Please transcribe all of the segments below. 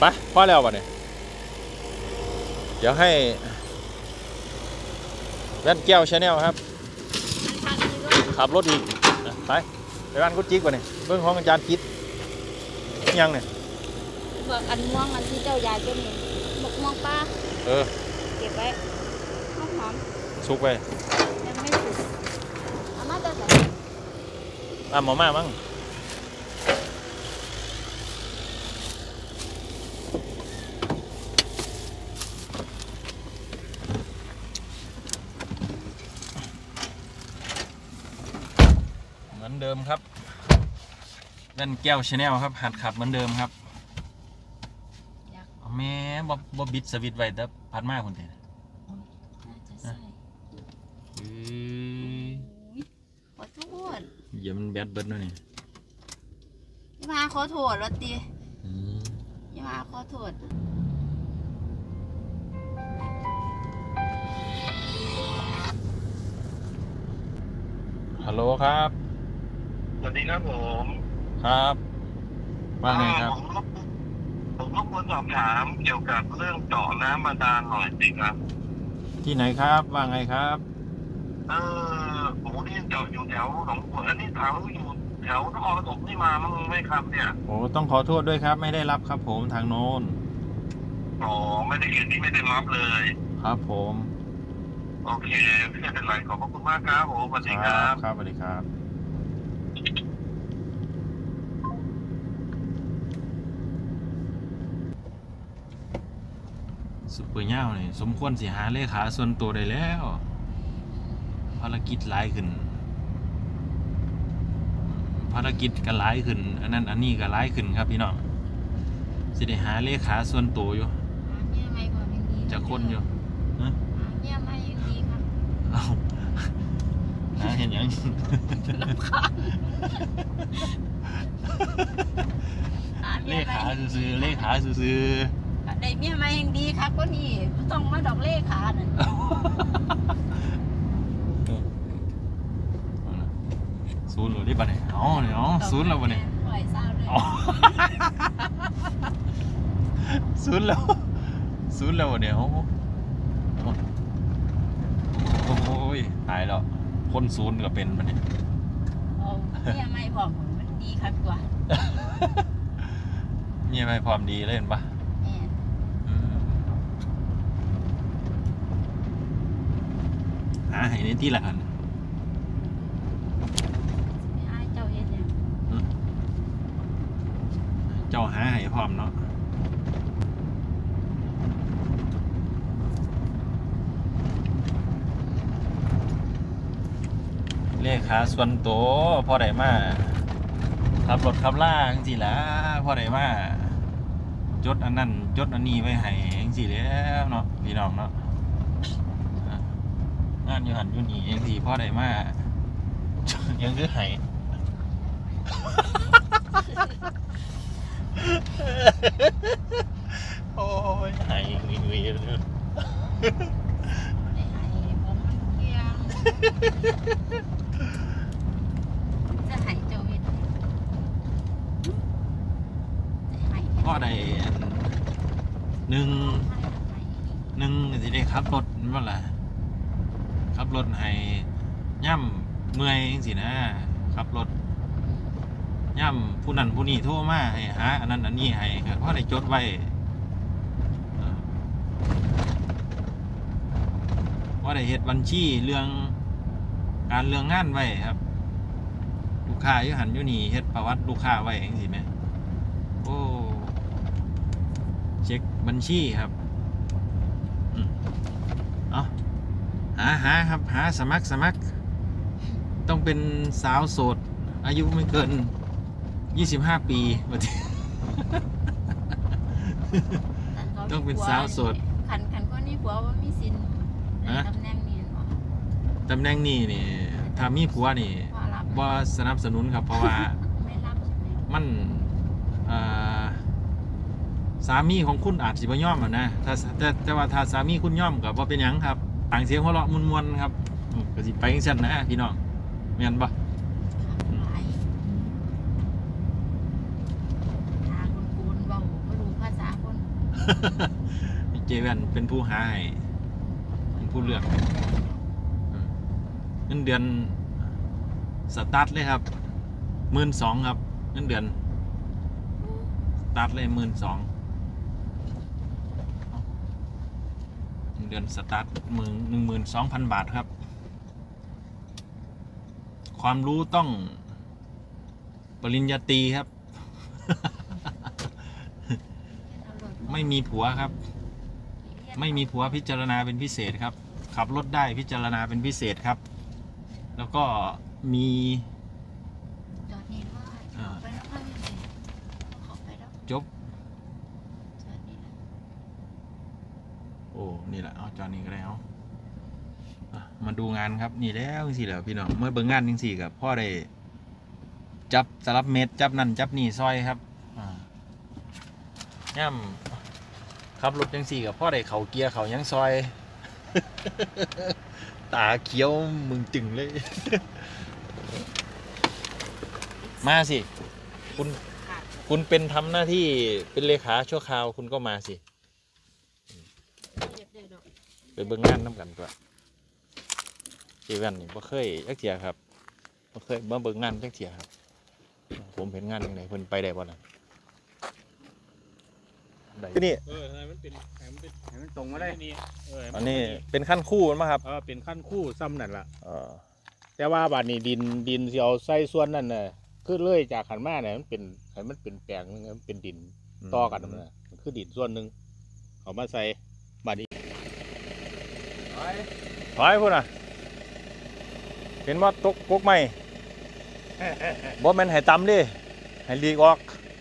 ไปพอแล้ววะเนี่ยเดี๋ยวให้แว่นแก้วชาแนลครับขับรถอีกไปบ้านกุ๊จิกวะเนี่ยเบื้องของอาจารย์คิดยังเนี่ยเบิกอันม่วงอันที่เจ้ายายเป็นหมกม่วงป้าเก็บไว้หอมสุกไปยังไม่สุกอาม่าจะใส่หมอมามั้งเหมือนเดิมครับแว่นแก้วชาแนลครับหัดขับเหมือนเดิมครับแม่บ่บิดสวิตไว้แต่พัดมากคนเดียวขอโทษอย่ามันแบดเบิดด้วยนี่ยี่มาขอโทษรถตียี่มาขอโทษฮัลโหลครับสวัสดีครับผมครับว่าไงครับผมรบกวนสอบถามเกี่ยวกับเรื่องเจาะน้ำบาดาลหน่อยสิครับที่ไหนครับว่าไงครับผมนี่เจาะอยู่แถวหนองบัวอันนี้ถามว่าอยู่แถวนครปฐมนี่มามั้งไหมครับเนี่ยโอ้ต้องขอโทษด้วยครับไม่ได้รับครับผมทางโน้นไม่ได้เห็นนี่ไม่ได้รับเลยครับผมโอเคไม่เป็นไรขอบคุณมากครับผมสวัสดีครับครับสวัสดีครับซุปเปอร์เน่าเนี่ยสมควรสิหาเลขาส่วนตัวได้แล้วภารกิจหลายขึ้นภารกิจก็หลายขึ้นอันนั้นอันนี้ก็หลายขึ้นครับพี่น้องสิได้หาเลขาส่วนตัวอยู่จะคนอยู่เนี่ยไม่ดีครับเห็นยังเลขาซื้อเลขาซื้อได้เมียมาเองดีครับก็นี่ต้องมาดอกเลขาน่ะศูนย์หรือที่บ้านไหนอ๋อเนี่ยอ๋อศูนย์แล้วบ้านไหนศูนย์แล้วศูนย์แล้วเนี่ยโอ้ยตายแล้วคนศูนย์ก็เป็นบ้านเนี่ยเนี่ยไม่พร้อมมันดีครับกว่าเนี่ยไม่พร้อมดีเลยเห็นปะหาให้ในที่ละกันเจ้าเฮ็ดยังเจ้าหาให้พร้อมเนาะเลขาส่วนตัวพอได้มาขับรถขับล่าจังสิล่ะพอได้มาจดอันนั้นจดอันนี้ไว้ให้จังสิแล้วเนาะพี่น้องเนาะงานอยู่หันอยู่นี่เองสิพ่อได้มายังคือไห้โอ้ยไห้วีเลยจะไห้เจ้าเฮ็ดพ่อได้หนึ่งสิได้ขับรถว่าล่ะขับรถให้ย่ำเมื่อยสินะขับรถย่ำผู้นั้นผู้นี้โทรมาให้หาอันนั้นอันนี้ให้เพราะได้จดไว้ว่าได้เฮ็ดบัญชีเรื่องการเรื่องงานไว้ครับลูกค้าอยู่หันอยู่นี่เฮ็ดประวัติลูกค้าไว้เองสิแม่โอ้เช็คบัญชีครับหาครับหาสมัครต้องเป็นสาวโสดอายุไม่เกิน25 ปีต้องเป็นสาวโสดขันก็นี่ผัวว่ามีสินตำแหน่งนี้นี่ถ้ามีผัวนี่บ่สนับสนุนครับเพราะว่ามันสามีของคุณอาจสิบ่ยอมนะแต่ว่าถ้าสามีคุณยอมก็บ่เป็นหยังครับต่างเสียงหัวเราะมวนๆครับก็สิไปจังซั่นนะพี่น้องแม่นบ่ทางคนเว้าบ่รู้ภาษาคนเจแวนเป็นผู้หาให้เป็นผู้เลือกเงินเดือนสตาร์ทเลยครับ12,000ครับเงินเดือนสตาร์ทเลย12,000เงินเดือนสตาร์ท12,000 บาทครับความรู้ต้องปริญญาตรีครับ ไม่มีผัวครับไม่มีผัวพิจารณาเป็นพิเศษครับขับรถได้พิจารณาเป็นพิเศษครับแล้วก็มีจบโอ้นี่แหละเอาจอนี้ก็ได้เอามาดูงานครับนี่แล้วสิแล้วพี่น้องเมื่อเบิ่งงานจริงๆกับพ่อได้จับสลับเม็ดจับนั่นจับนี่ซอยครับย่ำขับรถจังสี่กับพ่อได้เขาเกียร์เขายังซอย ตาเขียวมึงจึงเลย มาสิคุณเป็นทำหน้าที่เป็นเลขาชั่วคราวคุณก็มาสิไปเบิ่งงานน้ำกันตัวเจแวนนี่บ่เคยจักเที่ยครับบ่เคยมาเบิ่งงานจักเที่ยครับผมเห็นงานยังไงเพิ่นไปได้บ่ล่ะได้นี่มันตรงมาได้อันนี้เป็นขั้นคู่มั้งครับเป็นขั้นคู่ซ้ำนั่นล่ะแต่ว่าบาดนี้ดินสิเอาใส่ส่วนนั่นน่ะคือเลยจากขันมาเนี่ยมันเป็นแปลงนึงมันเป็นดินต่อกันมันคือดินส่วนหนึ่งเอามาใส่บาดนี้ถอยพุ่นน่ะเห็นว่าตกกกไม่บ่แม่นให้ต่ำดิให้ลีกออก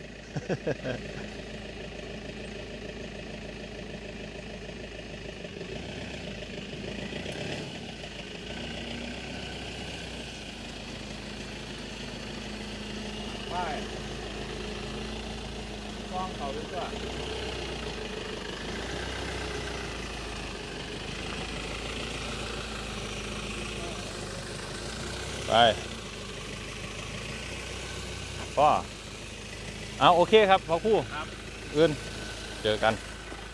ไปกล้องเขาด้วยจ้ะไปพ่อเอาโอเคครับพ่อคู่อื่นเจอกัน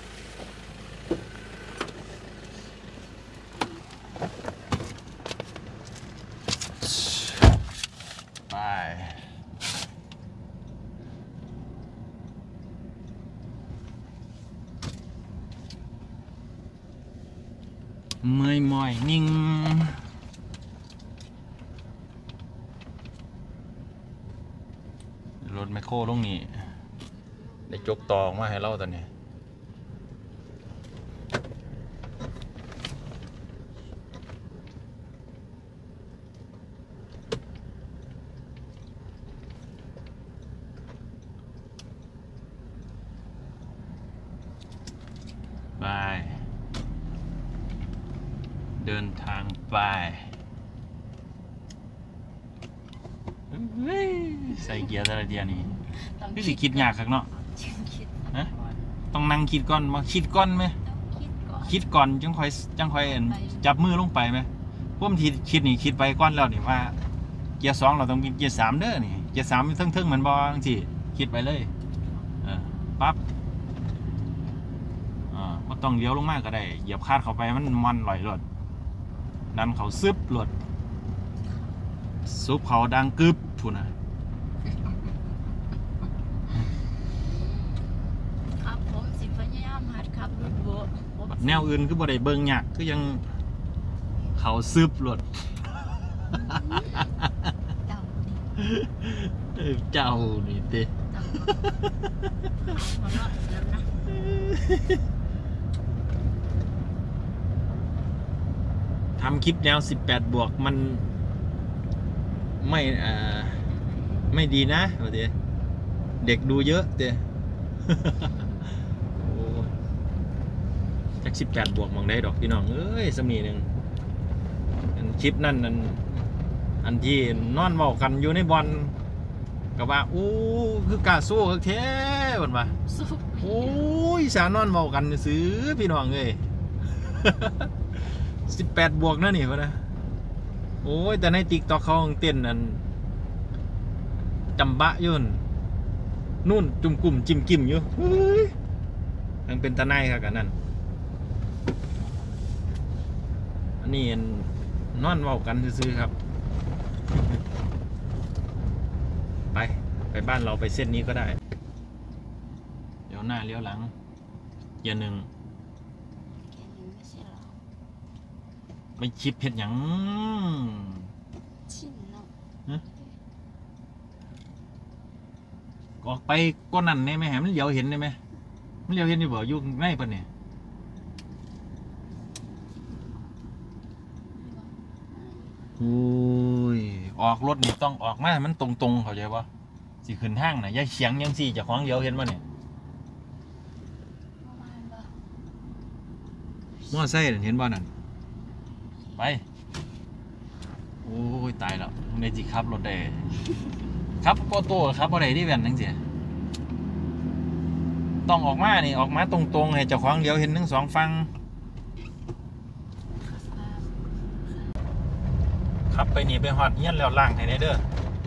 ไปเมื่อยมอยนิ่งรถแมคโครลงนี่ได้จกตองมาให้เราตอนนี้ไปเดินทางไปใส่เกียร์แต่ละเดียวนี่พี่สิคิดยากครับเนาะฮะต้องนั่งคิดก่อนมาคิดก่อนไหมคิดก่อนจังค่อยจับมือลงไปไหมพวกทีคิดนี่คิดไปก่อนแล้วนี่ว่าเกียร์2เราต้องมีเกียร์3เด้อนี่เกียร์3มันทึ่งๆเหมือนบอลสิคิดไปเลยปั๊บก็ต้องเลี้ยวลงมากก็ได้เหยียบคาดเข้าไปมันลอยรถดันเขาซึบรถซุปเขาดังกึบพูน่ะครับผมสิพยายามหัดขับรถโบแนวอื่นคือบ่ได้เบิ่งยากคือยังเขาซึบรถเจ้านี่ติทำคลิปแนว18 บวกมันไม่ดีนะเดี๋ยวเด็กดูเยอะเดี๋ยวจาก18 บวกมองได้ดอกพี่น้องเอ้ยสมีหนึ่งคลิปนั่นอันที่นอนเว้ากันอยู่ในบอลกับว่าอู้คือกาสู้คือแท้บ่นว่าโอ้ยสานอนเว้ากันซื้อพี่น้องเอ้ย18 บวกนั่นนี่วะนะโอ้ยแต่ในติ๊กต็อกเขาเต้นนั่นจำบะยุ่นนู่นจุ่มกลุ่มจิ้มกิ่มอยู่ยังเป็นตาไนครับกันนั่นอันนี้นอนเว้ากันซื่อๆครับไปบ้านเราไปเส้นนี้ก็ได้เลี้ยวหน้าเลี้ยวหลังเกียร์หนึ่งแค่นี้ไม่ใช่หรอไม่ชิปเห็ดหยังชินเนาะออกไปก้นนั่นได้ไหมแหมมันเลี้ยวเห็นได้ไหมมันเลี้ยวเห็นดีบ่อยู่ในปะเนี่ยโอ้ยออกรถนี่ต้องออกมาให้มันตรงๆเข้าใจปะสิขึ้นทางน่ะอย่าเฉียงยังสิจะคล้องเลี้ยวเห็นปะเนี่ยมอไซค์เห็นบ่นั่นไปโอ้ยตายแล้วในจิขับรถได้ครับโกโต้ครับอะไรที่แว่นทั้งเสียต้องออกมานี่ออกมาตรงๆให้เจ้าของเลี้ยวเห็นทั้งสองฝั่งขับไปนี่ไปฮอดเฮียนแล้วล้างให้ได้เด้อ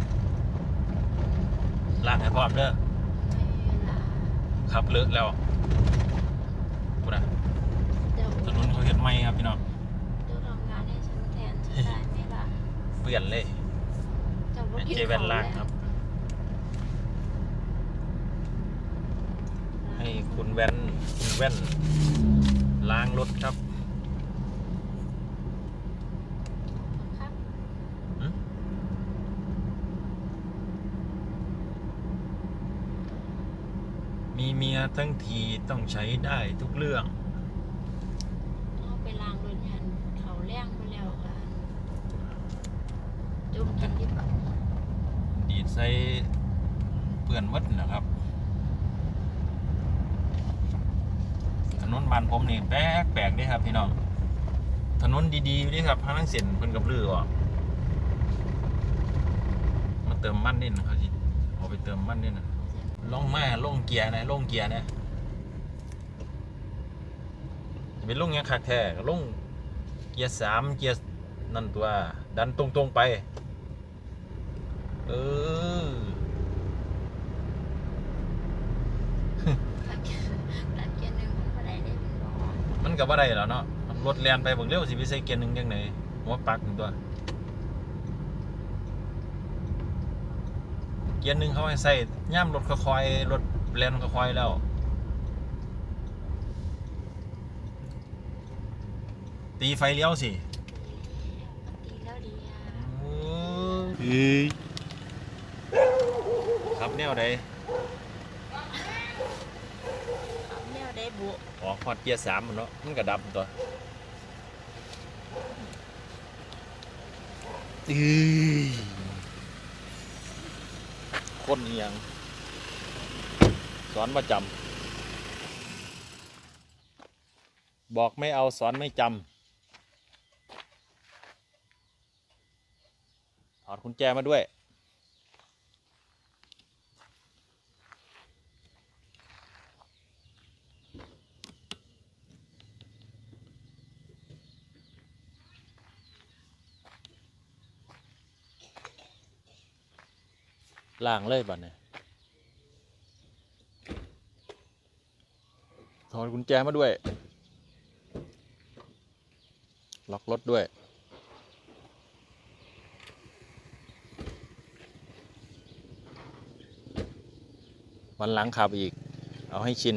ล้างให้พร้อมเด้อขับเลอะแล้วกูนะถนนเขาเห็นไหมครับพี่น้องดูทำงานให้ฉันแทนฉันได้ไหมล่ะเปลี่ยนเลยเจแว่นล้างครับให้คุณแว่นล้างรถครับมีเมียทั้งทีต้องใช้ได้ทุกเรื่องเอาไปล้างรถยันเขาแรงไปแล้วกันจุ่มกินดีกว่าดีดใส่เปื่อนวัดนะครับถนนบ้านผมนี่แปลกด้วยครับพี่น้องถนนดีๆด้วยครับทางเส้นเพิ่นกับเรืออ่ะมาเติมมันนี่นะเขาสิเอาไปเติมมันนี่นะลงเกียร์นะจะเป็นลงยังคักแท้ก็ลงเกียร์3เกียร์นั่นตัวดันตรงๆไปตัดเกียร์หนึ่งมันก็ได้ได้เป็นร้อยมันก็บ่ได้แล้วเนาะรถแล่นไปเบิ่งเร็วสิไปใส่เกียร์หนึ่งจังได๋หัวปักหนึ่งตัวเกียร์หนึ่งเขาให้ใส่ย่ำรถค่อยๆรถแล่นค่อยๆแล้วตีไฟเลี้ยวสิตีแล้วดีอ่ะครับแนวใดแนวได้บุออกฮอดเกียร์3มันเนาะมันก็ดับตัวคนอีหยังสอนประจำบอกไม่เอาสอนไม่จำถอดกุญแจมาด้วยล่างเลยบัดเนี่ยถอดกุญแจมาด้วยล็อกรถด้วยวันหลังขับอีกเอาให้ชิน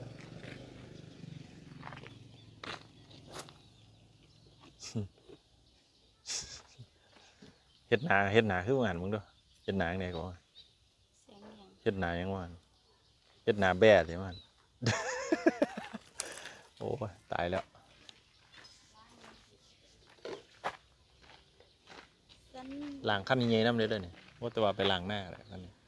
เฮ็ดหนาคือว่าหันมึงด้วยเฮ็ดหนาอย่างไรก่อนเสียงอย่างเฮ็ดหนายังว่าเฮ็ดหนาแบ่ใช่มั้ย โอ้ยตายแล้วฉันล้างขั้นยังไงน้ำเลยเด้อเนี่ยว่าแต่ว่าไปล้างหน้าอะไรกันนี่